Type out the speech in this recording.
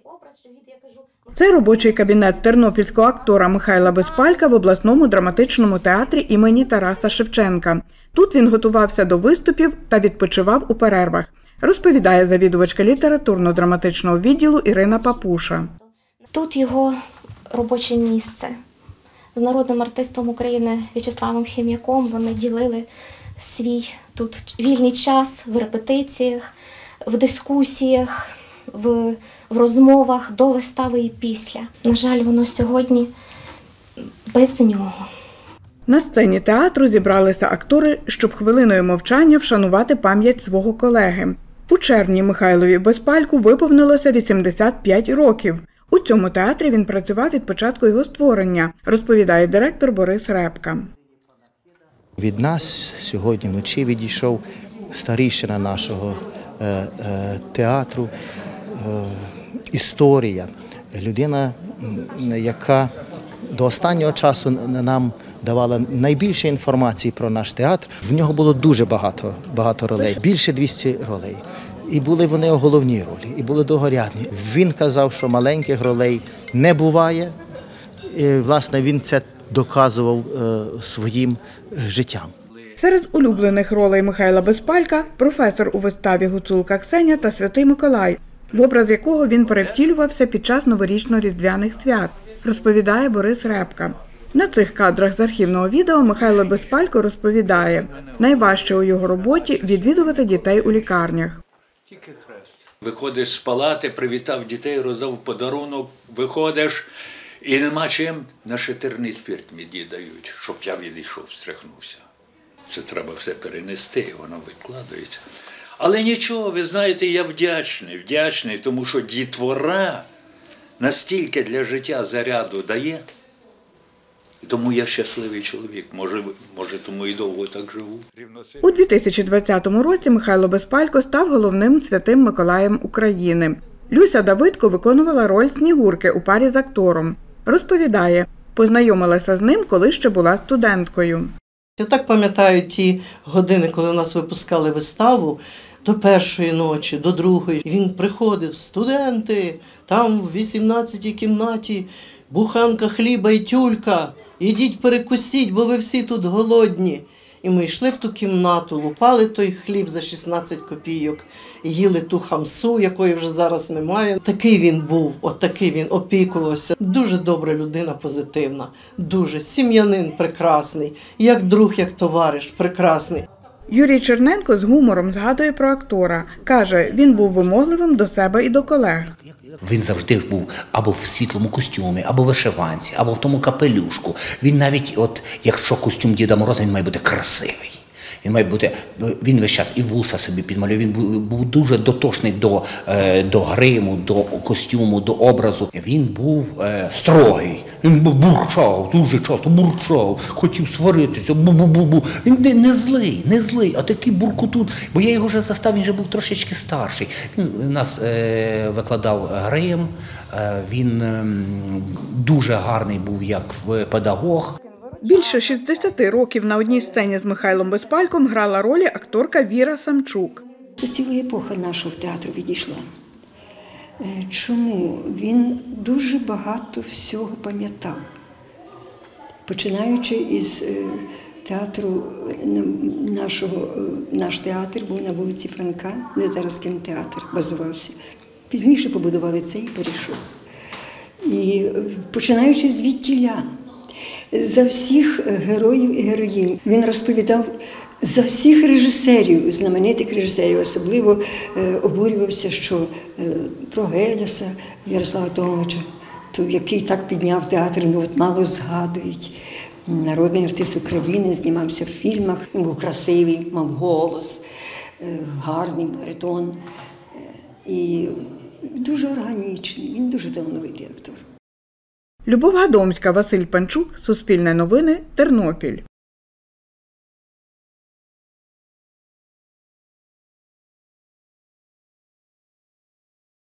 Це робочий кабінет тернопільського актора Михайла Безпалька в обласному драматичному театрі імені Тараса Шевченка. Тут він готувався до виступів та відпочивав у перервах, розповідає завідувачка літературно-драматичного відділу Ірина Папуша. Тут його робоче місце. З народним артистом України В'ячеславом Хім'яком вони ділили свій тут вільний час в репетиціях, в дискусіях, в розмовах до вистави і після. На жаль, воно сьогодні без нього. На сцені театру зібралися актори, щоб хвилиною мовчання вшанувати пам'ять свого колеги. У червні Михайлові Безпальку виповнилося 85 років. У цьому театрі він працював від початку його створення, розповідає директор Борис Репка. Від нас сьогодні вночі відійшов старійшина нашого театру, історія, людина, яка до останнього часу нам давала найбільше інформації про наш театр. В нього було дуже багато ролей, більше 200 ролей. І були вони головні ролі, і були другорядні. Він казав, що маленьких ролей не буває. І, власне, він це доказував своїм життям. Серед улюблених ролей Михайла Безпалька – професор у виставі «Гуцулка Ксеня» та «Святий Миколай», в образ якого він перевтілювався під час новорічно-різдвяних свят, розповідає Борис Репка. На цих кадрах з архівного відео Михайло Безпалько розповідає, найважче у його роботі – відвідувати дітей у лікарнях. Виходиш з палати, привітав дітей, роздав подарунок, виходиш і нема чим, нашатирний спирт мені дають, щоб я відійшов, стряхнувся. Це треба все перенести, воно відкладається. Але нічого, ви знаєте, я вдячний, тому що дітвора настільки для життя заряду дає, тому я щасливий чоловік, може тому і довго так живу. У 2020 році Михайло Безпалько став головним Святим Миколаєм України. Люся Давидко виконувала роль Снігурки у парі з актором. Розповідає, познайомилася з ним, коли ще була студенткою. Я так пам'ятаю ті години, коли нас випускали виставу, до першої ночі, до другої. Він приходив, студенти, там в 18-й кімнаті буханка хліба і тюлька. Ідіть перекусіть, бо ви всі тут голодні. І ми йшли в ту кімнату, лупали той хліб за 16 копійок, їли ту хамсу, якої вже зараз немає. Такий він був, такий він опікувався. Дуже добра людина, позитивна, дуже. Сім'янин прекрасний, як друг, як товариш, прекрасний. Юрій Черненко з гумором згадує про актора. Каже, він був вимогливим до себе і до колег. Він завжди був або в світлому костюмі, або в вишиванці, або в тому капелюшку. Він навіть, якщо костюм Діда Мороза, він має бути красивий. Він весь час і вуса собі підмалював, він був дуже дотошний до гриму, до костюму, до образу. Він був строгий, він бурчав, дуже часто бурчав, хотів сваритися, бу-бу-бу-бу. Він не злий, а такий буркотун. Бо я його вже застав, він вже був трошечки старший. Він нас викладав грим, він дуже гарний був як педагог. Більше 60 років на одній сцені з Михайлом Безпальком грала ролі акторка Віра Самчук. Це ціла епоха нашого театру відійшла. Чому? Він дуже багато всього пам'ятав. Починаючи із театру наш театр був на вулиці Франка, де зараз кінотеатр базувався. Пізніше побудували це і перейшов. І починаючи звідтіля, за всіх героїв і героїнь. Він розповідав за всіх режисерів, знаменитих режисерів, особливо обурювався, що про Геліоса Ярослава Томовича, який так підняв театр, мало згадують. Народний артист України, знімався в фільмах, він був красивий, мав голос, гарний баритон і дуже органічний, він дуже талановитий актор. Любов Гадомська, Василь Панчук, Суспільне новини, Тернопіль.